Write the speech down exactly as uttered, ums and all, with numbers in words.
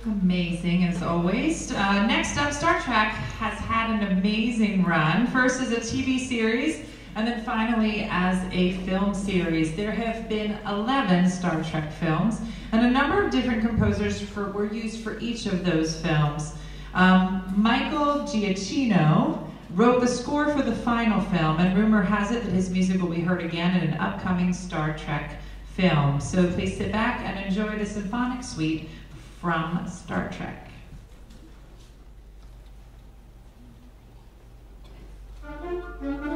Amazing as always. Uh, next up, Star Trek has had an amazing run. First as a T V series, and then finally as a film series. There have been eleven Star Trek films, and a number of different composers for, were used for each of those films. Um, Michael Giacchino wrote the score for the final film, and rumor has it that his music will be heard again in an upcoming Star Trek film. So please sit back and enjoy the Symphonic Suite from Star Trek. Thank you.